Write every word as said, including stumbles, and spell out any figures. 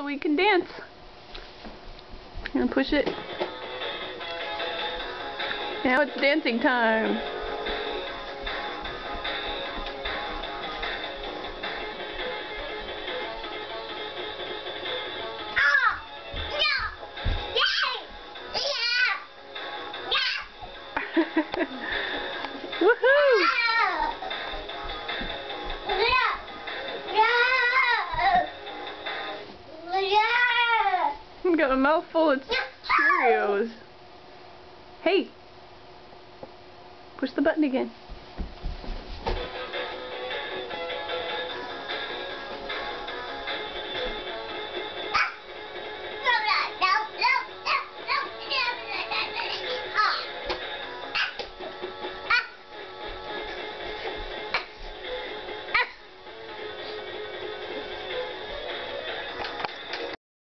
so we can dance. And push it. Now it's dancing time. Woohoo! I've got a mouthful of Cheerios. Hey! Push the button again.